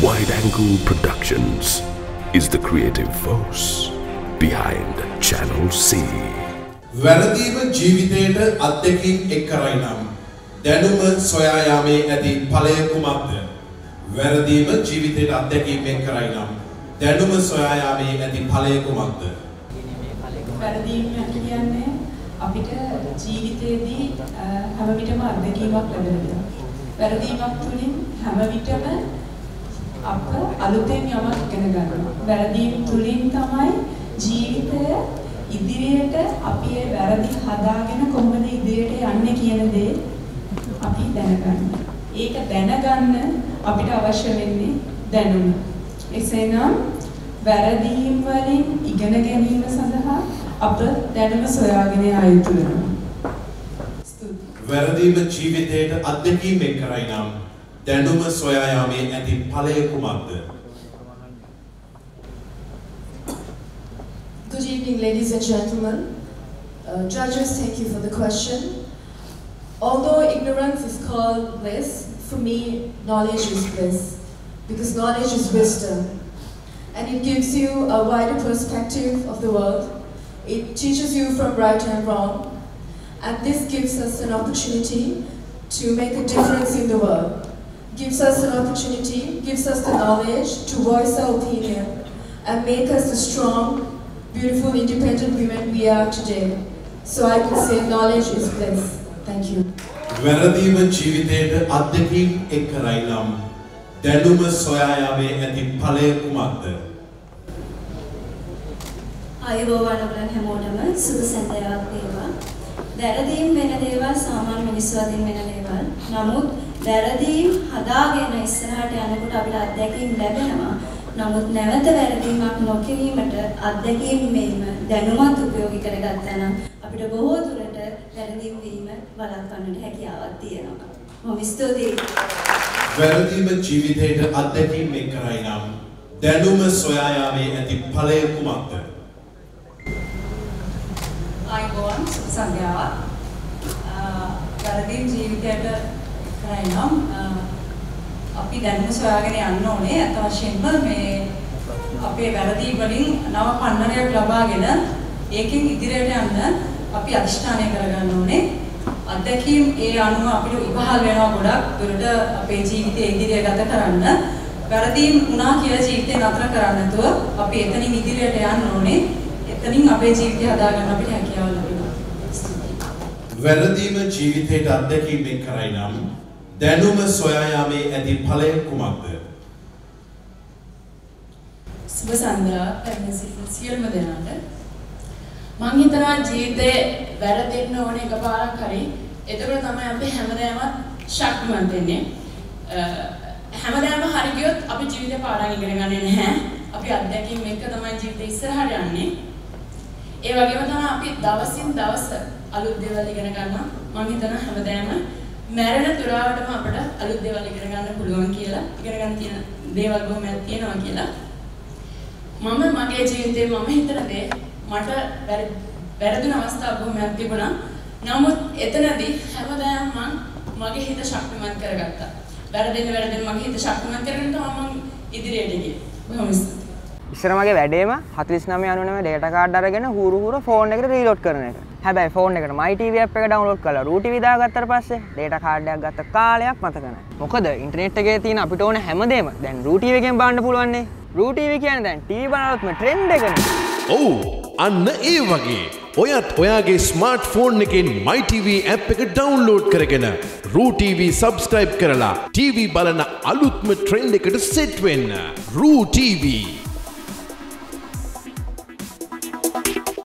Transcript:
Wide Angle Productions is the creative force behind Channel C. වැරදීම ජීවිතයට අත්දැකීම් එක් කරයි නම් දැනුම සොයා යාමේ ඇති ඵලය කුමක්ද? වැරදීම ජීවිතයට අත්දැකීම් එක් කරයි නම් දැනුම සොයා යාමේ ඇති ඵලය කුමක්ද? වැරදීම කියන්නේ අපිට ජීවිතයේදී හැම විටම අත්දැකීමක් ලැබෙනවා. වැරදීමක් තුළින් හැම විටම අප අලුතෙන් යමක් ඉගෙන ගන්නවා. වැරදීම් තුළින් තමයි ජීවිතය ඉදිරියට අපි ඒ වැරදි හදාගෙන කොහොමද ඉදිරියට යන්නේ කියන දේ අපි දැනගන්න. ඒක දැනගන්න අපිට අවශ්‍ය වෙන්නේ දැනුම. එසේනම් වැරදීම් වලින් ඉගෙන ගැනීම සඳහා අප දැනුම සොයාගෙන යා යුතු වෙනවා. වැරදීම ජීවිතයට අත්දැකීම් එක් කරයි නම් දැනුම සොයා යාමේ ඇති ඵලය කුමක්ද? Good evening, ladies and gentlemen. Judges, thank you for the question. Although ignorance is called bliss, for me, knowledge is bliss, because knowledge is wisdom, and it gives you a wider perspective of the world. It teaches you from right and wrong, and this gives us an opportunity to make a difference in the world. Gives us an opportunity, gives us the knowledge to voice our opinion, and make us the strong, beautiful, independent women we are today. So I could say knowledge is bliss. Thank you. වැරදීම ජීවිතයට අත්දැකීම් එක් කරයි නම් දැනුම සොයා යාමේ ඇති ඵලය කුමක්ද? ආයුබෝවන් ඔයගොල්ලන් හැමෝටම සුබ සන්ධ්‍යාවක් වේවා. වැරදීම් වෙන දේවල් සාමාන්‍ය මිනිස්සු අතින් වෙන දේවල්. නමුත් වැරදීම් හදාගෙන ඉස්සරහට යනකොට අපිට අත්දැකීම් ලැබෙනවා. නමුත් නැවත වැරදීමක් නොකිරීමට අත්දැකීම් මෙයිම දැනුමත් උපයෝගී කරගත්තා නම් අපිට බොහෝ දුරට වැරදීම් වීම වළක්වන්නට හැකියාවක් තියෙනවා. මම ස්තුතියි. වැරදීම ජීවිතයට අත්දැකීම් එක් කරයි නම් දැනුම සොයා යාමේ ඇති ඵලය කුමක්ද? ආයුබෝවන් සුබ සන්ධ්‍යාවක්. වැරදීම් ජීවිතයට කරයි නම් අපි දැනුම සොයාගෙන යන්න ඕනේ. අත වශයෙන්ම මේ අපේ වැරදි වලින් නව පන්නරයක් ලබාගෙන ඒකෙන් ඉදිරියට යන්න අපි අධිෂ්ඨානය කරගන්න ඕනේ. අත්දැකීම් ඒ අනුව අපිට ඉවහල් වෙනවා ගොඩක් දුරට අපේ ජීවිතය ඉදිරිය ගත කරන්න. වැරදීම් වුණා කියලා ජීවිතේ නතර කරන්න නැතුව අපි එතනින් ඉදිරියට යන්න ඕනේ. එතනින් අපේ ජීවිතය හදාගන්න අපිට හැකියාව ලැබෙනවා. වැරදීම ජීවිතයට අත්දැකීම් එක් කරයි නම් දැනුම සොයා යාමේ ඇති ඵලය කුමක්ද? සුබ සන්ධ්‍යාවක් සියලුම දෙනාට. මං හිතනවා ජීවිතේ වැරදෙන්න ඕනේ එකපාරක් හරි. එතකොට තමයි අපි හැමදාම ශක්තිමත් වෙන්නේ. හැමදාම හරි ගියොත් අපි ජීවිතේ පාඩම් ඉගෙන ගන්නේ නැහැ. අපි අත්දැකීම් එක්ක තමයි ජීවිතේ ඉස්සරහට යන්නේ. ඒ වගේම තමයි අපි දවසින් දවස අලුත් දේවල් ඉගෙන ගන්නවා. මං හිතනවා හැමදාම මැරෙන තුරාවටම අපිට අලුත් දේවල් ඉගෙන ගන්න පුළුවන් කියලා, ඉගෙන ගන්න තියෙන දේවල් බොහොමයක් තියෙනවා කියලා. මම මගේ ජීවිතේ මම හිතන දේ මට වැරදුන අවස්ථා බොහොමයක් තිබුණා. නමුත් එතනදී හැමදාම මගේ හිත ශක්තිමත් කරගත්තා. වැරදෙන්න මගේ හිත ශක්තිමත් කරගෙන තමයි මම ඉදිරියට ගියේ. බොහොම ස්තුතියි. ඉස්සර මගේ වැඩේම 4999 data card අරගෙන හුරු ෆෝන් එකට රීලෝඩ් කරන එක. හැබැයි ෆෝන් එකට MyTV app එක ඩවුන්ලෝඩ් කරලා Roo TV දාගත්තට පස්සේ data card එකක් ගත්ත කාලයක් මතක නැහැ. මොකද ඉන්ටර්නෙට් එකේ තියෙන අපිට ඕන හැමදේම දැන් Roo TV එකෙන් බලන්න පුළුවන් නේ. Roo TV කියන්නේ දැන් TV බලනොත්ම ට්‍රෙන්ඩ් එකනේ. ඔව් අන්න ඒ වගේ ඔයත් ඔයාගේ ස්මාර්ට්ෆෝන් එකෙන් MyTV app එක ඩවුන්ලෝඩ් කරගෙන Roo TV subscribe කරලා TV බලන අලුත්ම ට්‍රෙන්ඩ් එකට සෙට් වෙන්න. Roo TV